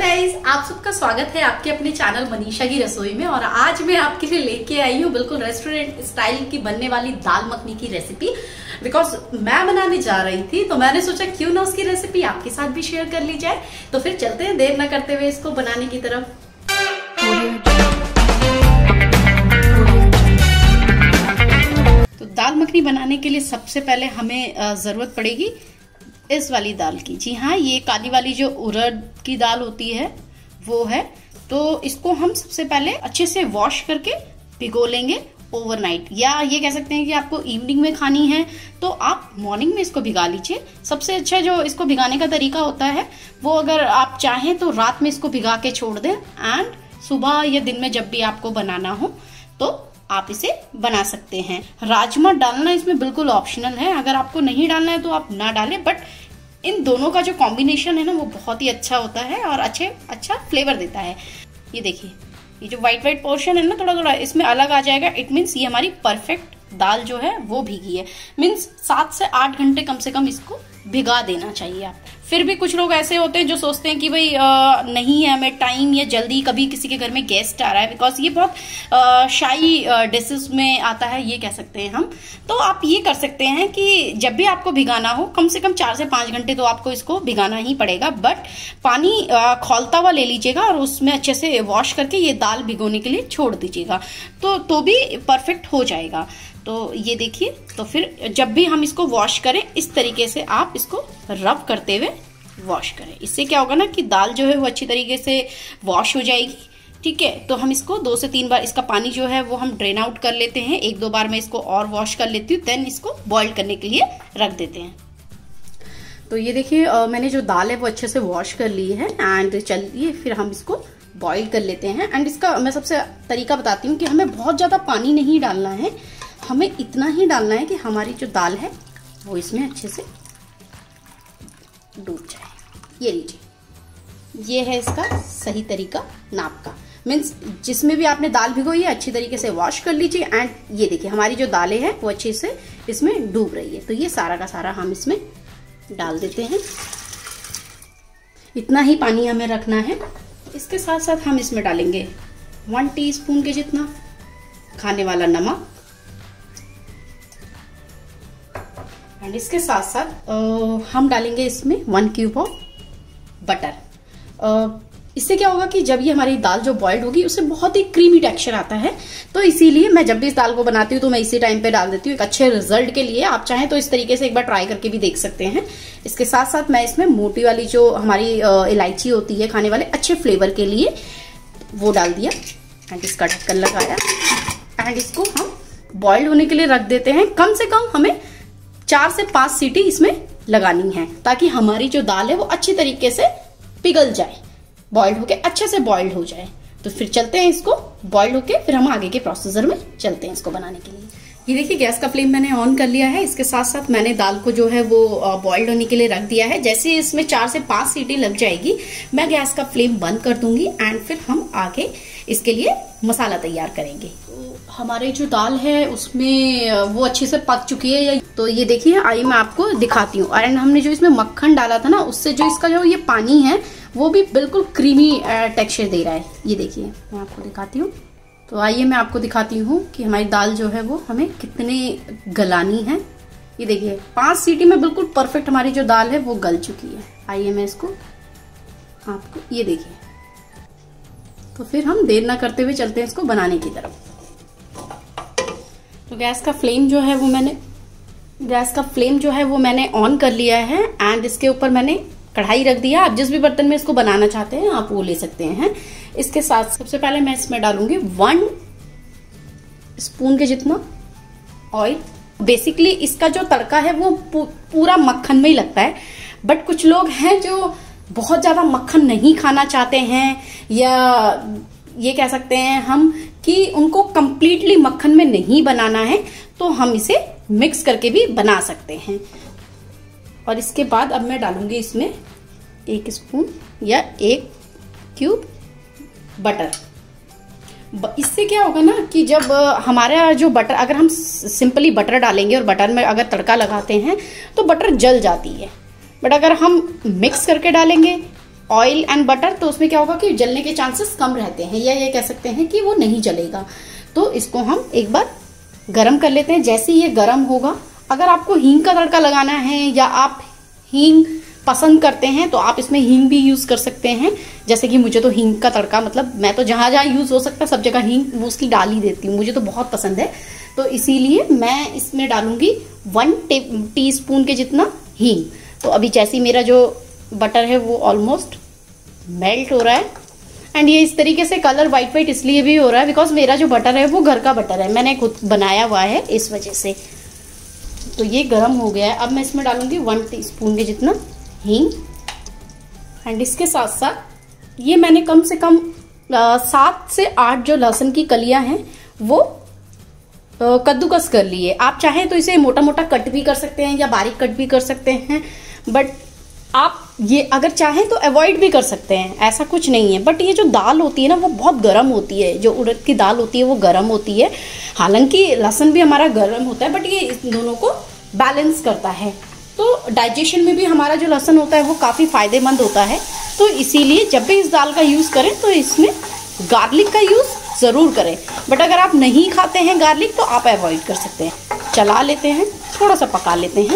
Guys, आप सबका स्वागत है आपके अपने चैनल मनीषा की रसोई में। और आज मैं आपके लिए लेके आई हूँ बिल्कुल रेस्टोरेंट स्टाइल की बनने वाली दाल मखनी की रेसिपी। बिकॉज मैं बनाने जा रही थी तो मैंने सोचा क्यों ना उसकी रेसिपी आपके साथ भी शेयर कर ली जाए। तो फिर चलते हैं देर न करते हुए इसको बनाने की तरफ। तो दाल मखनी बनाने के लिए सबसे पहले हमें जरूरत पड़ेगी इस वाली दाल की। जी हाँ, ये काली वाली जो उड़द की दाल होती है वो है। तो इसको हम सबसे पहले अच्छे से वॉश करके भिगो लेंगे ओवरनाइट, या ये कह सकते हैं कि आपको इवनिंग में खानी है तो आप मॉर्निंग में इसको भिगा लीजिए। सबसे अच्छा जो इसको भिगाने का तरीका होता है वो, अगर आप चाहें तो रात में इसको भिगा के छोड़ दें एंड सुबह या दिन में जब भी आपको बनाना हो तो आप इसे बना सकते हैं। राजमा डालना इसमें बिल्कुल ऑप्शनल है, अगर आपको नहीं डालना है तो आप ना डालें, बट इन दोनों का जो कॉम्बिनेशन है ना वो बहुत ही अच्छा होता है और अच्छा फ्लेवर देता है। ये देखिए, ये जो व्हाइट पोर्शन है ना थोड़ा थोड़ा इसमें अलग आ जाएगा। इट मीन्स ये हमारी परफेक्ट दाल जो है वो भीगी है। मीन्स 7 से 8 घंटे कम से कम इसको भिगा देना चाहिए आप। फिर भी कुछ लोग ऐसे होते हैं जो सोचते हैं कि भाई नहीं है हमें टाइम या जल्दी, कभी किसी के घर में गेस्ट आ रहा है, बिकॉज ये बहुत शाही डिशेस में आता है ये कह सकते हैं हम। तो आप ये कर सकते हैं कि जब भी आपको भिगाना हो कम से कम 4 से 5 घंटे तो आपको इसको भिगाना ही पड़ेगा। बट पानी खौलता हुआ ले लीजिएगा और उसमें अच्छे से वॉश करके ये दाल भिगोने के लिए छोड़ दीजिएगा तो भी परफेक्ट हो जाएगा। तो ये देखिए, तो फिर जब भी हम इसको वॉश करें इस तरीके से आप इसको रब करते हुए वॉश करें। इससे क्या होगा ना कि दाल जो है वो अच्छी तरीके से वॉश हो जाएगी। ठीक है, तो हम इसको 2 से 3 बार इसका पानी जो है वो हम ड्रेन आउट कर लेते हैं। 1-2 बार मैं इसको और वॉश कर लेती हूँ, देन इसको बॉईल करने के लिए रख देते हैं। तो ये देखिए, मैंने जो दाल है वो अच्छे से वॉश कर ली है एंड चलिए फिर हम इसको बॉईल कर लेते हैं। एंड इसका मैं सबसे तरीका बताती हूँ कि हमें बहुत ज्यादा पानी नहीं डालना है, हमें इतना ही डालना है कि हमारी जो दाल है वो इसमें अच्छे से डूब जाए। ये लीजिए, ये है इसका सही तरीका नाप का। मीन्स जिसमें भी आपने दाल भिगोई है अच्छी तरीके से वॉश कर लीजिए। एंड ये देखिए हमारी जो दालें हैं वो अच्छे से इसमें डूब रही है। तो ये सारा का सारा हम इसमें डाल देते हैं। इतना ही पानी हमें रखना है। इसके साथ साथ हम इसमें डालेंगे 1 टीस्पून के जितना खाने वाला नमक, एंड इसके साथ साथ हम डालेंगे इसमें 1 क्यूब ऑफ बटर। इससे क्या होगा कि जब ये हमारी दाल जो बॉइल्ड होगी उससे बहुत ही क्रीमी टेक्सचर आता है। तो इसीलिए मैं जब भी इस दाल को बनाती हूँ तो मैं इसी टाइम पे डाल देती हूँ, एक अच्छे रिजल्ट के लिए। आप चाहें तो इस तरीके से एक बार ट्राई करके भी देख सकते हैं। इसके साथ साथ मैं इसमें मोटी वाली जो हमारी इलायची होती है खाने वाले अच्छे फ्लेवर के लिए, वो डाल दिया एंड इसका ढक्कन लगाया एंड इसको हम बॉइल्ड होने के लिए रख देते हैं। कम से कम हमें 4 से 5 सीटी इसमें लगानी है ताकि हमारी जो दाल है वो अच्छी तरीके से पिघल जाए, बॉइल्ड होके अच्छे से बॉइल्ड हो जाए। तो फिर चलते हैं इसको बॉइल्ड होके, फिर हम आगे के प्रोसीजर में चलते हैं इसको बनाने के लिए। ये देखिए, गैस का फ्लेम मैंने ऑन कर लिया है। इसके साथ साथ मैंने दाल को जो है वो बॉइल्ड होने के लिए रख दिया है। जैसे इसमें 4 से 5 सीटी लग जाएगी मैं गैस का फ्लेम बंद कर दूंगी एंड फिर हम आगे इसके लिए मसाला तैयार करेंगे। तो हमारे जो दाल है उसमें वो अच्छे से पक चुकी है। तो ये देखिए, आइए मैं आपको दिखाती हूँ। एंड हमने जो इसमें मक्खन डाला था ना उससे जो इसका जो ये पानी है वो भी बिल्कुल क्रीमी टेक्सचर दे रहा है। ये देखिए मैं आपको दिखाती हूँ। तो आइए मैं आपको दिखाती हूँ कि हमारी दाल जो है वो हमें कितनी गलानी है। ये देखिए 5 सीटी में बिल्कुल परफेक्ट हमारी जो दाल है वो गल चुकी है। आइए मैं इसको आपको, ये देखिए। तो फिर हम देर ना करते हुए चलते हैं इसको बनाने की तरफ। तो गैस का फ्लेम जो है वो मैंने ऑन कर लिया है एंड इसके ऊपर मैंने कढ़ाई रख दिया। आप जिस भी बर्तन में इसको बनाना चाहते हैं आप वो ले सकते हैं। इसके साथ सबसे पहले मैं इसमें डालूंगी 1 स्पून के जितना ऑयल। बेसिकली इसका जो तड़का है वो पूरा मक्खन में ही लगता है, बट कुछ लोग हैं जो बहुत ज्यादा मक्खन नहीं खाना चाहते हैं, या ये कह सकते हैं हम कि उनको कंप्लीटली मक्खन में नहीं बनाना है, तो हम इसे मिक्स करके भी बना सकते हैं। और इसके बाद अब मैं डालूंगी इसमें 1 स्पून या 1 क्यूब बटर। इससे क्या होगा ना कि जब हमारा जो बटर, अगर हम सिंपली बटर डालेंगे और बटर में अगर तड़का लगाते हैं तो बटर जल जाती है, बट अगर हम मिक्स करके डालेंगे ऑयल एंड बटर, तो उसमें क्या होगा कि जलने के चांसेस कम रहते हैं, या ये कह सकते हैं कि वो नहीं जलेगा। तो इसको हम एक बार गरम कर लेते हैं। जैसे ही ये गरम होगा, अगर आपको हींग का तड़का लगाना है या आप हींग पसंद करते हैं तो आप इसमें हींग भी यूज कर सकते हैं। जैसे कि मुझे तो हींग का तड़का, मतलब मैं तो जहां जहां यूज हो सकता है सब जगह हींग मोस्टली डाल ही देती हूँ, मुझे तो बहुत पसंद है। तो इसीलिए मैं इसमें डालूंगी 1 टीस्पून के जितना हींग। तो अभी जैसे मेरा जो बटर है वो ऑलमोस्ट मेल्ट हो रहा है, एंड ये इस तरीके से कलर व्हाइट व्हाइट इसलिए भी हो रहा है बिकॉज मेरा जो बटर है वो घर का बटर है, मैंने खुद बनाया हुआ है, इस वजह से। तो ये गर्म हो गया है। अब मैं इसमें डालूंगी 1 टीस्पून के जितना हींग, एंड इसके साथ साथ ये मैंने कम से कम 7 से 8 जो लहसुन की कलियां हैं वो कद्दूकस कर लिए। आप चाहें तो इसे मोटा मोटा कट भी कर सकते हैं या बारीक कट भी कर सकते हैं, बट आप ये अगर चाहें तो अवॉइड भी कर सकते हैं, ऐसा कुछ नहीं है। बट ये जो दाल होती है ना वो बहुत गर्म होती है, जो उड़द की दाल होती है वो गर्म होती है। हालांकि लहसुन भी हमारा गर्म होता है, बट ये इन दोनों को बैलेंस करता है। तो डाइजेशन में भी हमारा जो लहसुन होता है वो काफ़ी फायदेमंद होता है। तो इसीलिए जब भी इस दाल का यूज़ करें तो इसमें गार्लिक का यूज़ ज़रूर करें, बट अगर आप नहीं खाते हैं गार्लिक तो आप अवॉइड कर सकते हैं। चला लेते हैं, थोड़ा सा पका लेते हैं।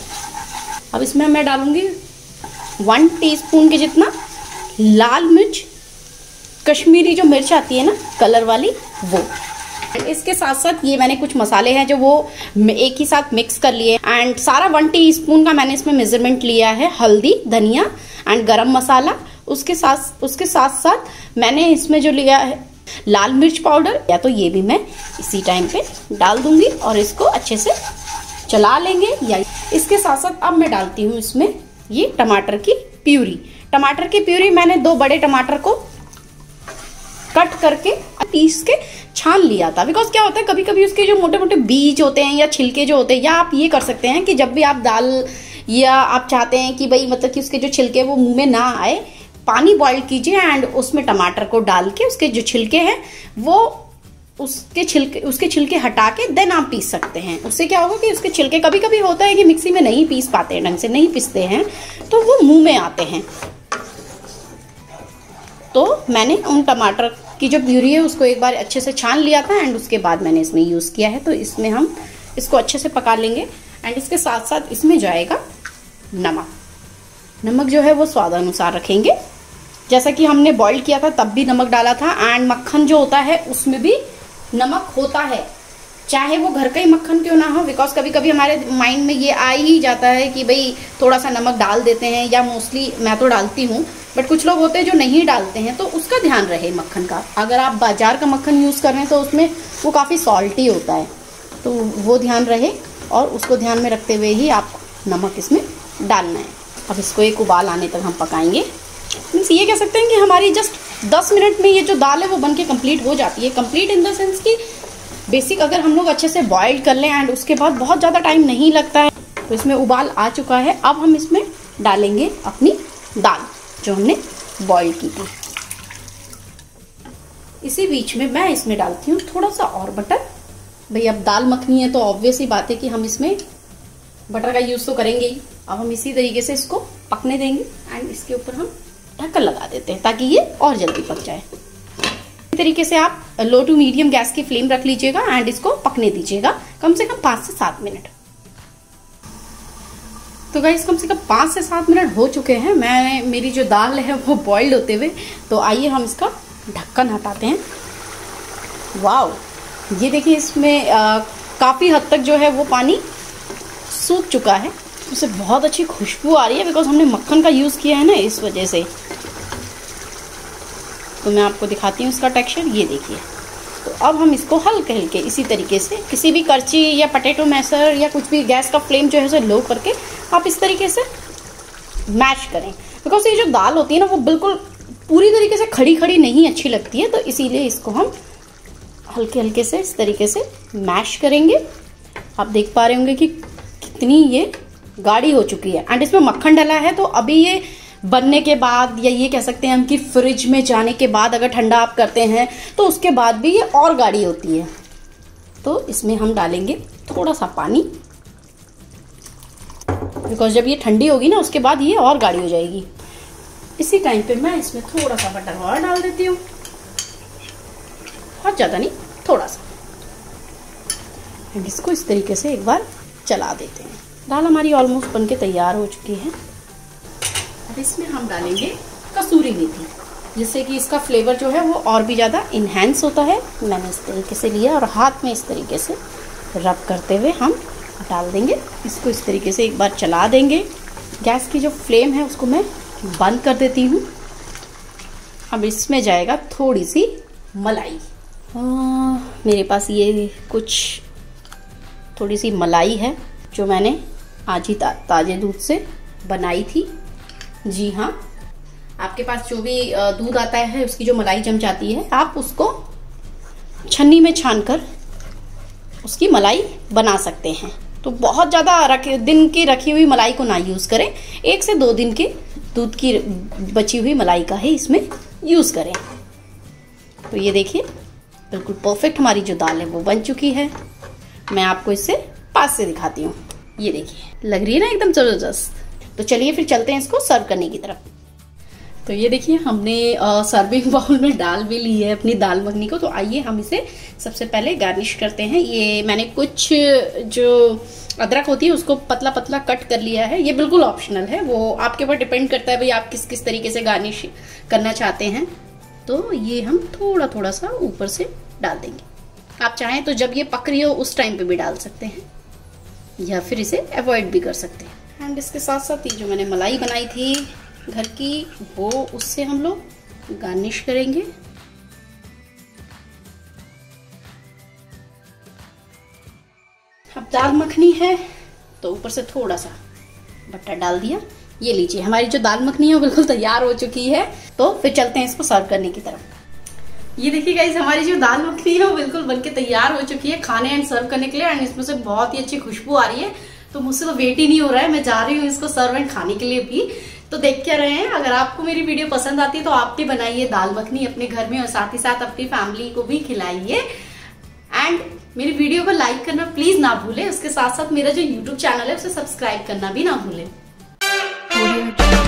अब इसमें मैं डालूंगी 1 टीस्पून के जितना लाल मिर्च, कश्मीरी जो मिर्च आती है ना कलर वाली, वो। इसके साथ साथ ये मैंने कुछ मसाले हैं जो वो एक ही साथ मिक्स कर लिए, एंड सारा 1 टीस्पून का मैंने इसमें मेजरमेंट लिया है। हल्दी, धनिया एंड गरम मसाला, उसके साथ साथ मैंने इसमें जो लिया है लाल मिर्च पाउडर, या तो ये भी मैं इसी टाइम पे डाल दूंगी और इसको अच्छे से चला लेंगे। या इसके साथ साथ अब मैं डालती हूँ इसमें ये टमाटर की प्यूरी। टमाटर की प्यूरी मैंने 2 बड़े टमाटर को कट करके पीस के छान लिया था, बिकॉज क्या होता है कभी कभी उसके जो मोटे मोटे बीज होते हैं या छिलके जो होते हैं, या आप ये कर सकते हैं कि जब भी आप दाल, या आप चाहते हैं कि भाई मतलब कि उसके जो छिलके वो मुंह में ना आए, पानी बॉईल कीजिए एंड उसमें टमाटर को डाल के उसके जो छिलके हैं वो उसके छिलके हटा के देन आप पीस सकते हैं। उससे क्या होगा कि उसके छिलके, कभी कभी होता है कि मिक्सी में नहीं पीस पाते हैं, ढंग से नहीं पीसते हैं, तो वो मुंह में आते हैं। तो मैंने उन टमाटर की जो प्यूरी है उसको एक बार अच्छे से छान लिया था, एंड उसके बाद मैंने इसमें यूज किया है। तो इसमें हम इसको अच्छे से पका लेंगे, एंड इसके साथ साथ इसमें जाएगा नमक जो है वो स्वाद अनुसार रखेंगे। जैसा कि हमने बॉईल किया था तब भी नमक डाला था, एंड मक्खन जो होता है उसमें भी नमक होता है, चाहे वो घर का ही मक्खन क्यों ना हो, बिकॉज कभी कभी हमारे माइंड में ये आ ही जाता है कि भाई थोड़ा सा नमक डाल देते हैं, या मोस्टली मैं तो डालती हूँ, बट कुछ लोग होते हैं जो नहीं डालते हैं। तो उसका ध्यान रहे मक्खन का। अगर आप बाजार का मक्खन यूज कर रहे हैं तो उसमें वो काफी सॉल्टी होता है, तो वो ध्यान रहे, और उसको ध्यान में रखते हुए ही आप नमक इसमें डालना है। अब इसको एक उबाल आने तक हम पकाएंगे। मीन्स ये कह सकते हैं कि हमारी जस्ट 10 मिनट में ये जो दाल है वो बन के कंप्लीट हो जाती है। कंप्लीट इन द सेंस कि बेसिक अगर हम लोग अच्छे से बॉइल्ड कर लें एंड उसके बाद बहुत ज़्यादा टाइम नहीं लगता है। तो इसमें उबाल आ चुका है। अब हम इसमें डालेंगे अपनी दाल जो हमने बॉइल की थी। इसी बीच में मैं इसमें डालती हूँ थोड़ा सा और बटर। भाई अब दाल मखनी है तो ऑब्वियस ही बात है कि हम इसमें बटर का यूज तो करेंगे ही। अब हम इसी तरीके से इसको पकने देंगे एंड इसके ऊपर हम ढक्कन लगा देते हैं ताकि ये और जल्दी पक जाए। इसी तरीके से आप लो टू मीडियम गैस की फ्लेम रख लीजिएगा एंड इसको पकने दीजिएगा कम से कम 5 से 7 मिनट। तो गाइस कम से कम 5 से 7 मिनट हो चुके हैं। मेरी जो दाल है वो बॉइल्ड होते हुए। तो आइए हम इसका ढक्कन हटाते हैं। वाओ, ये देखिए इसमें काफी हद तक जो है वो पानी सूख चुका है। उससे बहुत अच्छी खुशबू आ रही है बिकॉज हमने मक्खन का यूज किया है ना, इस वजह से। तो मैं आपको दिखाती हूँ इसका टेक्सचर। ये देखिए। तो अब हम इसको हल्के हल्के इसी तरीके से किसी भी करची या पोटैटो मैशर या कुछ भी, गैस का फ्लेम जो है उसे लो करके आप इस तरीके से मैश करें। बिकॉज ये जो दाल होती है ना वो बिल्कुल पूरी तरीके से खड़ी खड़ी नहीं अच्छी लगती है। तो इसीलिए इसको हम हल्के हल्के से इस तरीके से मैश करेंगे। आप देख पा रहे होंगे कि कितनी ये गाढ़ी हो चुकी है एंड इसमें मक्खन डला है। तो अभी ये बनने के बाद, या ये कह सकते हैं हम कि फ्रिज में जाने के बाद अगर ठंडा आप करते हैं तो उसके बाद भी ये और गाढ़ी होती है। तो इसमें हम डालेंगे थोड़ा सा पानी बिकॉज जब ये ठंडी होगी ना उसके बाद ये और गाढ़ी हो जाएगी। इसी टाइम पे मैं इसमें थोड़ा सा बटर और डाल देती हूँ, बहुत ज़्यादा नहीं, थोड़ा सा। इसको इस तरीके से एक बार चला देते हैं। दाल हमारी ऑलमोस्ट बनके तैयार हो चुकी है। अब इसमें हम डालेंगे कसूरी मेथी, जिससे कि इसका फ्लेवर जो है वो और भी ज़्यादा इन्हेंस होता है। मैंने इस तरीके से लिया और हाथ में इस तरीके से रब करते हुए हम डाल देंगे। इसको इस तरीके से एक बार चला देंगे। गैस की जो फ्लेम है उसको मैं बंद कर देती हूँ। अब इसमें जाएगा थोड़ी सी मलाई। मेरे पास ये कुछ थोड़ी सी मलाई है जो मैंने आज ही ताजे दूध से बनाई थी। जी हाँ, आपके पास जो भी दूध आता है उसकी जो मलाई जम जाती है, आप उसको छन्नी में छानकर उसकी मलाई बना सकते हैं। तो बहुत ज़्यादा दिन की रखी हुई मलाई को ना यूज़ करें, 1 से 2 दिन के दूध की बची हुई मलाई का ही इसमें यूज़ करें। तो ये देखिए बिल्कुल परफेक्ट हमारी जो दाल है वो बन चुकी है। मैं आपको इसे पास से दिखाती हूँ। ये देखिए लग रही है ना एकदम ज़बरदस्त। तो चलिए फिर चलते हैं इसको सर्व करने की तरफ। तो ये देखिए हमने सर्विंग बाउल में डाल भी ली है अपनी दाल मखनी को। तो आइए हम इसे सबसे पहले गार्निश करते हैं। ये मैंने कुछ जो अदरक होती है उसको पतला पतला कट कर लिया है। ये बिल्कुल ऑप्शनल है, वो आपके ऊपर डिपेंड करता है भाई आप किस किस तरीके से गार्निश करना चाहते हैं। तो ये हम थोड़ा थोड़ा सा ऊपर से डाल देंगे। आप चाहें तो जब ये पक रही हो उस टाइम पे भी डाल सकते हैं, या फिर इसे अवॉइड भी कर सकते हैं। एंड इसके साथ साथ ये जो मैंने मलाई बनाई थी घर की, वो उससे हम लोग गार्निश करेंगे। अब दाल मखनी है तो ऊपर से थोड़ा सा बटर डाल दिया। ये लीजिए हमारी जो दाल मखनी है वो बिल्कुल तैयार हो चुकी है। तो फिर चलते हैं इसको सर्व करने की तरफ। ये देखिए गाइस हमारी जो दाल मखनी है वो बिल्कुल बनके तैयार हो चुकी है खाने एंड सर्व करने के लिए। एंड इसमें से बहुत ही अच्छी खुशबू आ रही है। तो मुझसे तो वेट ही नहीं हो रहा है, मैं जा रही हूँ इसको सर्व एंड खाने के लिए भी। तो देख क्या रहे हैं, अगर आपको मेरी वीडियो पसंद आती है तो आप भी बनाइए दाल मखनी अपने घर में और साथ ही साथ अपनी फैमिली को भी खिलाइए। एंड मेरी वीडियो को लाइक करना प्लीज ना भूलें। उसके साथ साथ मेरा जो यूट्यूब चैनल है उसे सब्सक्राइब करना भी ना भूलें।